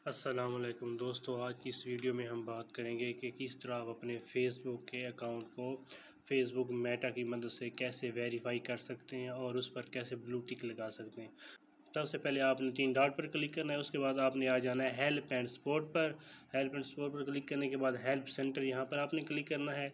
अस्सलामुअलैकुम दोस्तों, आज की इस वीडियो में हम बात करेंगे कि किस तरह आप अपने फेसबुक के अकाउंट को फेसबुक मेटा की मदद से कैसे वेरीफाई कर सकते हैं और उस पर कैसे ब्लू टिक लगा सकते हैं। सबसे पहले आपने 3 डॉट पर क्लिक करना है। उसके बाद आपने आ जाना है हेल्प एंड सपोर्ट पर। हेल्प एंड सपोर्ट पर क्लिक करने के बाद हेल्प सेंटर यहाँ पर आपने क्लिक करना है।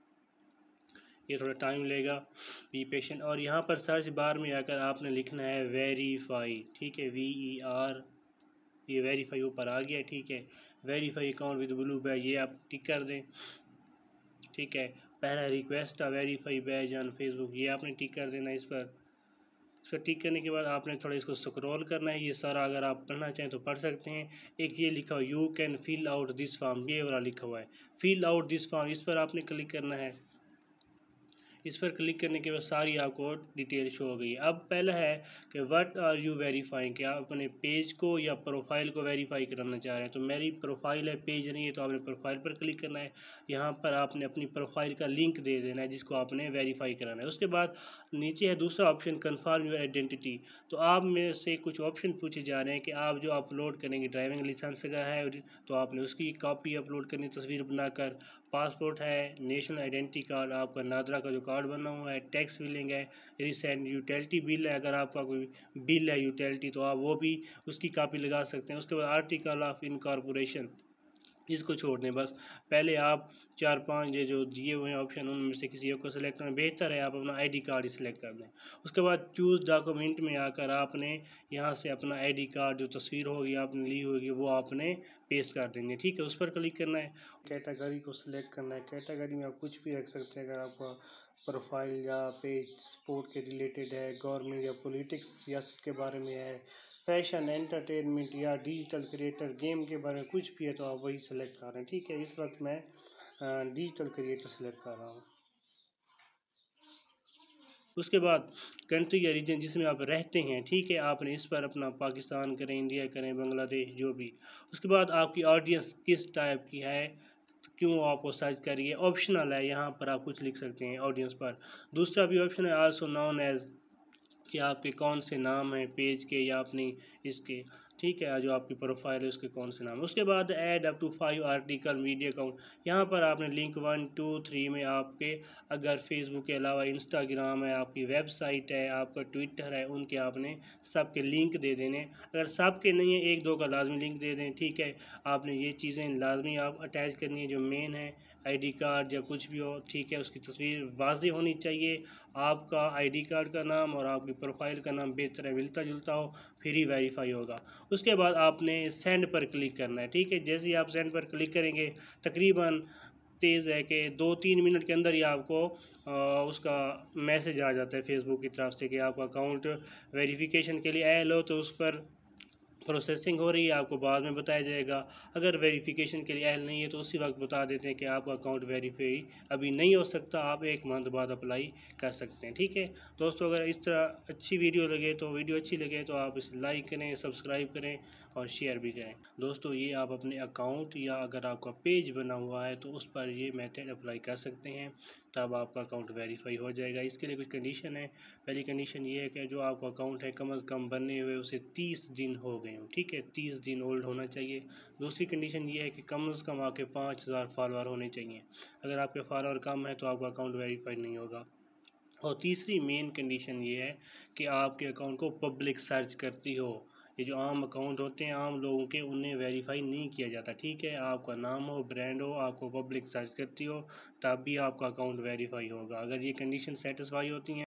ये थोड़ा टाइम लेगा, बी पेशेंट। और यहाँ पर सर्च बार में आकर आपने लिखना है वेरीफाई, ठीक है, VER। ये वेरीफाई ऊपर आ गया, ठीक है। Verify account with blue badge, ये आप टिक कर दें, ठीक है। पहला रिक्वेस्ट था वेरीफाई बैज ऑन फेसबुक, ये आपने टिक कर देना। इस पर टिक करने के बाद आपने थोड़ा इसको स्क्रॉल करना है। ये सारा अगर आप पढ़ना चाहें तो पढ़ सकते हैं। एक ये लिखा हुआ you can fill out this form, ये वाला लिखा हुआ है फिल आउट दिस फॉर्म, इस पर आपने क्लिक करना है। इस पर क्लिक करने के बाद सारी आपको डिटेल शो हो गई है। अब पहला है कि व्हाट आर यू वेरीफाइंग, कि आप अपने पेज को या प्रोफाइल को वेरीफाई कराना चाह रहे हैं। तो मेरी प्रोफाइल है, पेज नहीं है, तो आपने प्रोफाइल पर क्लिक करना है। यहाँ पर आपने अपनी प्रोफाइल का लिंक दे देना है जिसको आपने वेरीफाई कराना है। उसके बाद नीचे है दूसरा ऑप्शन कन्फर्म योर आइडेंटिटी। तो आप में से कुछ ऑप्शन पूछे जा रहे हैं कि आप जो अपलोड करेंगे, ड्राइविंग लाइसेंस का है तो आपने उसकी कॉपी अपलोड करनी, तस्वीर बनाकर। पासपोर्ट है, नेशनल आइडेंटिटी कार्ड, आपका नादरा का जो कार्ड बना हुआ है, टैक्स बिलिंग है, रिसेंट यूटिलिटी बिल है, अगर आपका कोई बिल है यूटिलिटी तो आप वो भी उसकी कॉपी लगा सकते हैं। उसके बाद आर्टिकल ऑफ इनकॉर्पोरेशन, इसको छोड़ दें बस। पहले आप 4-5 ये जो दिए हुए हैं ऑप्शन, उनमें से किसी एक को सिलेक्ट करना बेहतर है। आप अपना आईडी कार्ड ही सिलेक्ट कर दें। उसके बाद चूज़ डॉक्यूमेंट में आकर आपने यहाँ से अपना आईडी कार्ड जो तस्वीर होगी आपने ली होगी वो आपने पेस्ट कर देंगे, ठीक है। उस पर क्लिक करना है। कैटेगरी को सिलेक्ट करना है। कैटेगरी में आप कुछ भी रख सकते हैं। अगर आपका प्रोफाइल या पेज स्पोर्ट के रिलेटेड है, गवर्नमेंट या पॉलिटिक्स सियासत के बारे में है, फैशन एंटरटेनमेंट या डिजिटल क्रिएटर गेम के बारे में कुछ भी है तो आप वही सेलेक्ट कर रहे हैं, ठीक है। इस वक्त मैं डिजिटल क्रिएटर सेलेक्ट कर रहा हूँ। उसके बाद कंट्री या रीजन जिसमें आप रहते हैं, ठीक है, आपने इस पर अपना पाकिस्तान करें, इंडिया करें, बांग्लादेश, जो भी। उसके बाद आपकी ऑडियंस किस टाइप की है, क्यों आपको सर्च करिए, ऑप्शनल है, यहाँ पर आप कुछ लिख सकते हैं ऑडियंस पर। दूसरा भी ऑप्शन है आल्सो नॉन एज, कि आपके कौन से नाम हैं पेज के या अपनी इसके, ठीक है, जो आपकी प्रोफाइल है उसके कौन से नाम है। उसके बाद add up to 5 article media account, यहाँ पर आपने लिंक 1, 2, 3 में आपके अगर फेसबुक के अलावा इंस्टाग्राम है, आपकी वेबसाइट है, आपका ट्विटर है, उनके आपने सबके लिंक दे देने। अगर सबके नहीं है, 1-2 का लाजमी लिंक दे दें, ठीक है। आपने ये चीज़ें लाजमी आप अटैच करनी है, जो मेन है आईडी कार्ड या कुछ भी हो, ठीक है, उसकी तस्वीर वाज़ेह होनी चाहिए। आपका आईडी कार्ड का नाम और आपकी प्रोफाइल का नाम बेहतर है मिलता जुलता हो, फिर ही वेरीफाई होगा। उसके बाद आपने सेंड पर क्लिक करना है, ठीक है। जैसे ही आप सेंड पर क्लिक करेंगे, तकरीबन तेज़ है कि 2-3 मिनट के अंदर ही आपको उसका मैसेज आ जाता है फेसबुक की तरफ से कि आपका अकाउंट वेरिफिकेशन के लिए आया लो, तो उस पर प्रोसेसिंग हो रही है, आपको बाद में बताया जाएगा। अगर वेरिफिकेशन के लिए अहल नहीं है तो उसी वक्त बता देते हैं कि आपका अकाउंट वेरीफाई अभी नहीं हो सकता, आप 1 मंथ बाद अप्लाई कर सकते हैं, ठीक है। दोस्तों, अगर इस तरह अच्छी वीडियो लगे तो वीडियो अच्छी लगे तो आप इसे लाइक करें, सब्सक्राइब करें और शेयर भी करें। दोस्तों, ये आप अपने अकाउंट या अगर आपका पेज बना हुआ है तो उस पर ये मेथड अप्लाई कर सकते हैं, तब आपका अकाउंट वेरीफाई हो जाएगा। इसके लिए कुछ कंडीशन है। पहली कंडीशन ये है कि जो आपका अकाउंट है कम अज़ कम बनने हुए उसे 30 दिन हो गए हों, ठीक है, 30 दिन ओल्ड होना चाहिए। दूसरी कंडीशन ये है कि कम से कम आपके 5000 फॉलोअर होने चाहिए। अगर आपके फॉलोअर कम है तो आपका अकाउंट वेरीफाई नहीं होगा। और तीसरी मेन कंडीशन ये है कि आपके अकाउंट को पब्लिक सर्च करती हो। ये जो आम अकाउंट होते हैं आम लोगों के, उन्हें वेरीफाई नहीं किया जाता, ठीक है। आपका नाम हो, ब्रांड हो, आपको पब्लिक सर्च करती हो, तब भी आपका अकाउंट वेरीफाई होगा। अगर ये कंडीशन सेटिस्फाई होती हैं